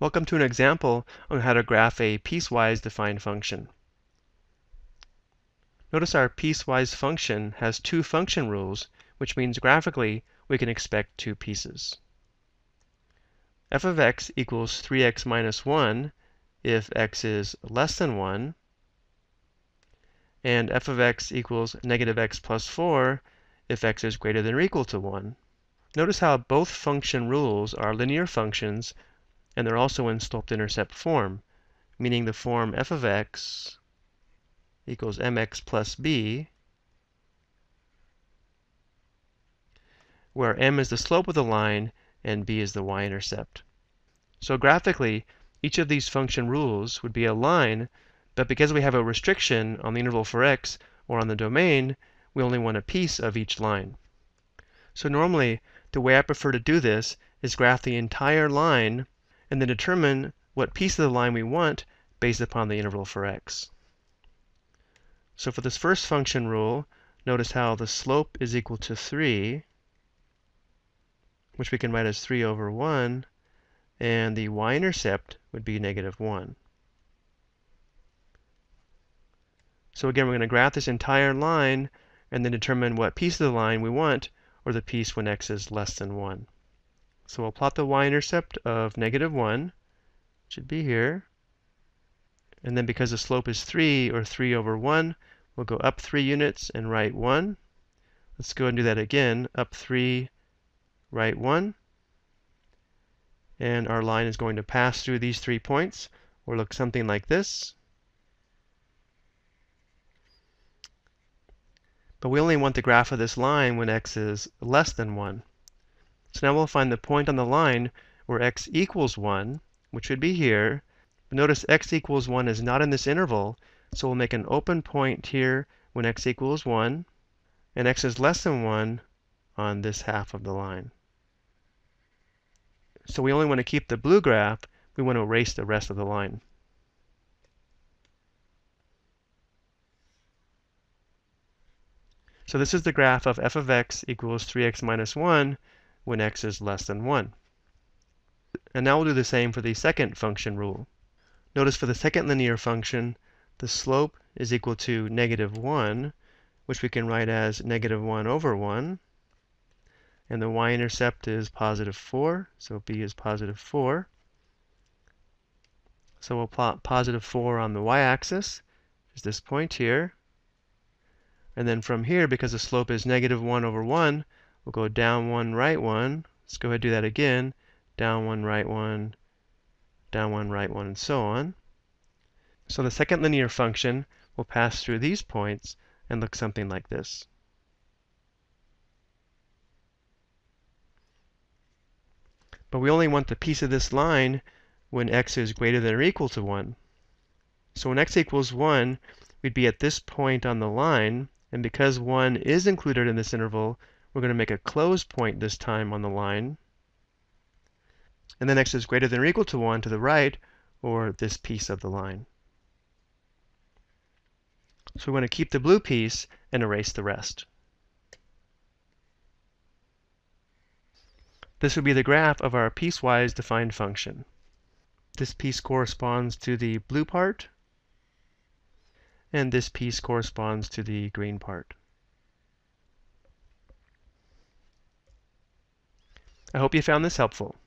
Welcome to an example on how to graph a piecewise defined function. Notice our piecewise function has two function rules, which means graphically we can expect two pieces. f of x equals 3x minus 1 if x is less than 1, and f of x equals negative x plus 4 if x is greater than or equal to 1. Notice how both function rules are linear functions, and they're also in slope-intercept form, meaning the form f of x equals mx plus b, where m is the slope of the line and b is the y-intercept. So graphically, each of these function rules would be a line, but because we have a restriction on the interval for x or on the domain, we only want a piece of each line. So normally, the way I prefer to do this is graph the entire line and then determine what piece of the line we want based upon the interval for x. So for this first function rule, notice how the slope is equal to 3, which we can write as 3 over 1, and the y-intercept would be negative 1. So again, we're going to graph this entire line and then determine what piece of the line we want, or the piece when x is less than 1. So we'll plot the y-intercept of negative 1, which should be here. And then because the slope is 3, or 3 over 1, we'll go up 3 units and write 1. Let's go and do that again. Up 3, write 1. And our line is going to pass through these 3 points, or look something like this. But we only want the graph of this line when x is less than 1. So now we'll find the point on the line where x equals 1, which would be here. But notice x equals 1 is not in this interval, so we'll make an open point here when x equals 1, and x is less than 1 on this half of the line. So we only want to keep the blue graph. We want to erase the rest of the line. So this is the graph of f of x equals 3x minus 1 when x is less than 1. And now we'll do the same for the second function rule. Notice for the second linear function, the slope is equal to negative 1, which we can write as negative 1 over 1. And the y-intercept is positive 4, so b is positive 4. So we'll plot positive 4 on the y-axis, which is this point here. And then from here, because the slope is negative 1 over 1, we'll go down 1, right 1. Let's go ahead and do that again. Down 1, right 1, down 1, right 1, and so on. So the second linear function will pass through these points and look something like this. But we only want the piece of this line when x is greater than or equal to 1. So when x equals 1, we'd be at this point on the line, and because 1 is included in this interval, we're going to make a closed point this time on the line. And then x is greater than or equal to 1 to the right, or this piece of the line. So we want to keep the blue piece and erase the rest. This would be the graph of our piecewise defined function. This piece corresponds to the blue part, and this piece corresponds to the green part. I hope you found this helpful.